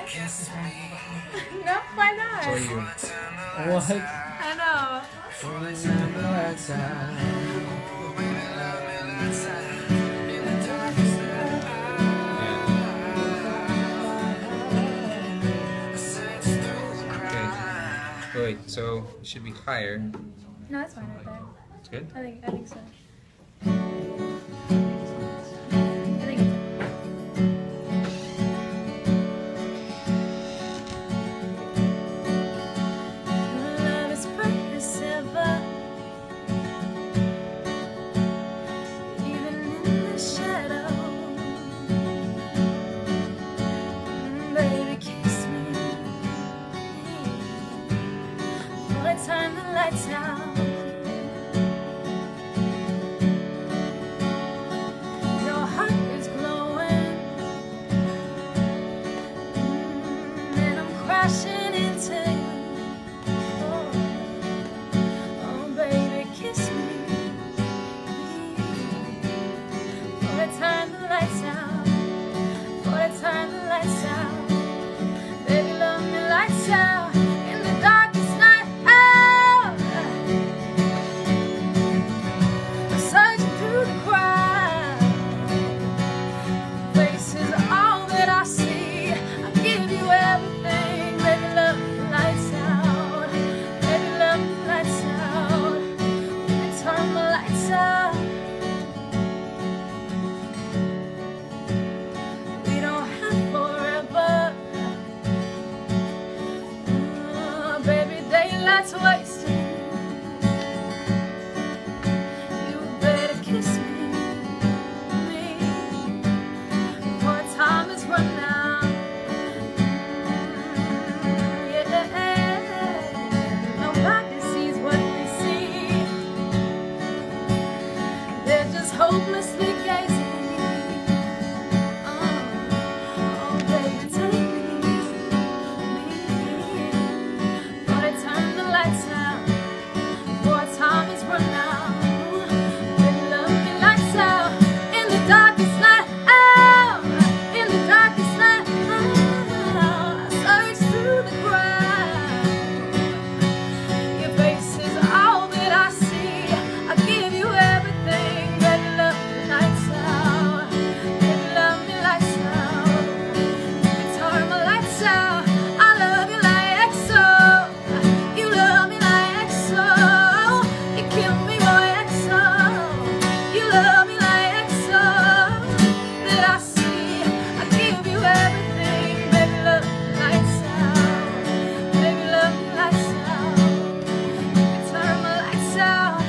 No, why not? For you. What? I know. Okay. Wait, so it should be higher. No, it's fine right there. It's good? I think so. I think it's love is bright as silver, even in the shadow. Baby, kiss me before I turn the lights out. Crashing into you. Oh, baby, kiss me before I turn the lights out. Before I turn the lights out. Baby, love me lights out in the darkest night out. I'm searching through the crowd. Faces are all that I see. I give you everything. That's wasted. You better kiss me before time is run out. Yeah, nobody sees what they see. They're just hopelessly gazing. Oh, baby, take me before I turn the lights out, before time is run out. Baby, love me lights out in the darkest night out, in the darkest night out. I search through the crowd. Your face is all that I see. I give you everything. Baby, love me lights out. Baby, love me lights out. Baby, turn my lights out. I love you like so. You love me like so. You kill me like so. You love me like so. That I see. I give you everything. Baby, love me lights out. Baby, love me lights out. You turn my lights out.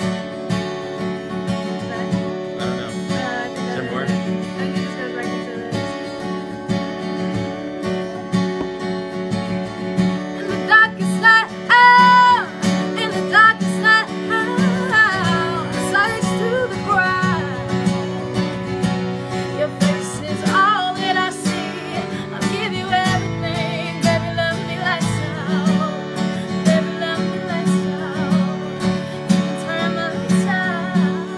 I don't know. Is there more? I think it just goes right into this. In the darkest night out, in the darkest night out, I search through the crowd. Your face is all that I see. I'll give you everything. Baby, love me lights out. Baby, love me lights out. You can turn my lights out.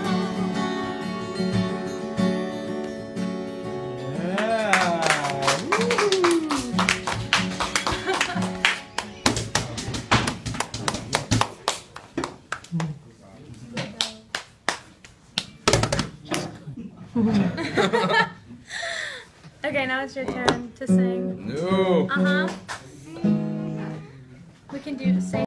Okay, now it's your turn to sing. No. Uh-huh. We can do the same.